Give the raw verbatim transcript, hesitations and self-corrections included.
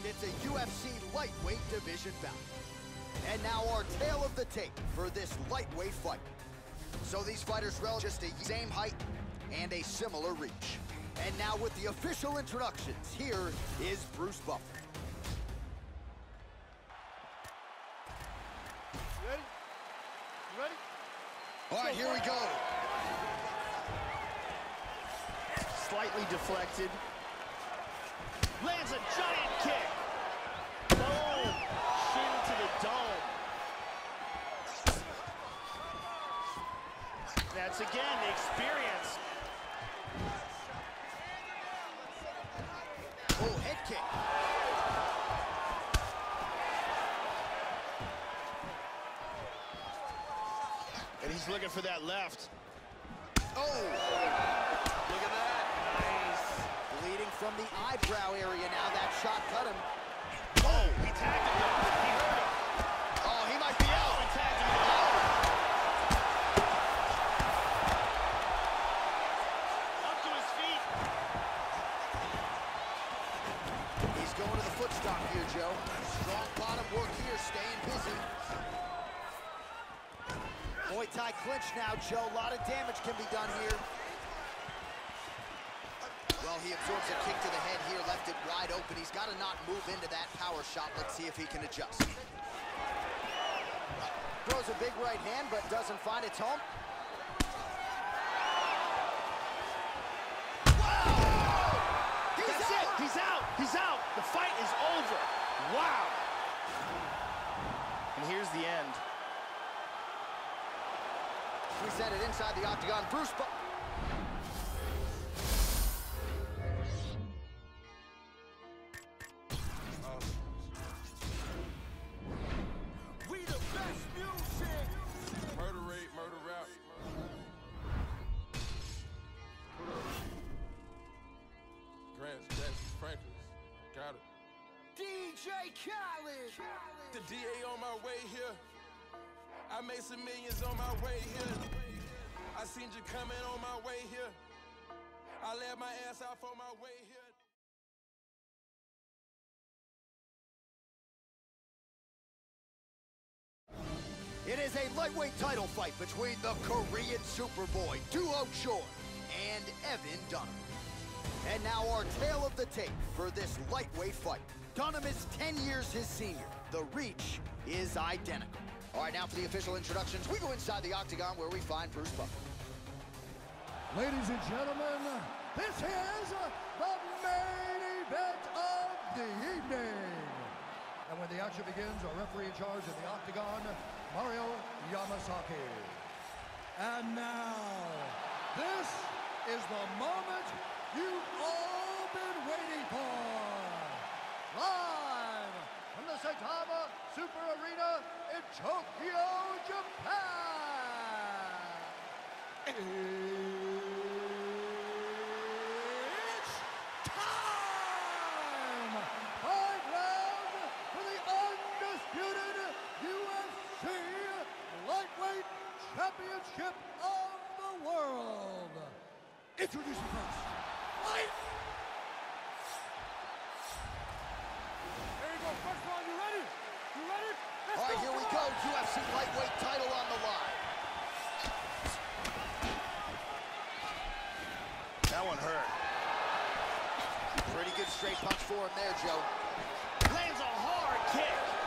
It's a U F C lightweight division bout. And now our tale of the tape for this lightweight fight. So these fighters rel just the same height and a similar reach. And now with the official introductions, here is Bruce Buffer. You ready? You ready? All right, here we go. Slightly deflected. Lands a giant kick. Boom! Shin to the dome. That's again the experience. Oh, head kick. And he's looking for that left. Oh! Look at that. Nice. Bleeding from the eyebrow area now. That shot cut him. Oh, he tagged him though. He hurt him. Oh, he might be out. Oh, he tagged him. Oh. Up to his feet. He's going to the foot stock here, Joe. Strong bottom work here, staying busy. Muay Thai clinch now, Joe. A lot of damage can be done here. Well, he absorbs a kick to the head here, left it wide open. He's got to not move into that power shot. Let's see if he can adjust. Throws a big right hand, but doesn't find its home. Wow! He's That's out! it. He's out. He's out. The fight is over. Wow. And here's the end. We set it inside the octagon. Bruce Bu- We the best music. Murder rate, murder rap. Grants, Grants, Franklins. Got it. D J Khaled. The D A on my way here. I made some millions on my way here. I seen you coming on my way here. I laid my ass out for my way here. It is a lightweight title fight between the Korean Superboy, Duo Choi, and Evan Dunham. And now our tale of the tape for this lightweight fight. Dunham is ten years his senior. The reach is identical. All right, now for the official introductions, we go inside the octagon where we find Bruce Buffer. Ladies and gentlemen, this is the main event of the evening. And when the action begins, our referee in charge of the octagon, Mario Yamasaki. And now, this is the moment you've all been waiting for. Live from the Saitama Super Arena in Tokyo, Japan. It's time! Five rounds for the undisputed U F C Lightweight Championship of the World. Introducing first, fight! There you go, first round, you ready? You ready? Let's All right, go, here we come go. on. U F C lightweight title on the line. That one hurt. Pretty good straight punch for him there, Joe. Lands a hard kick.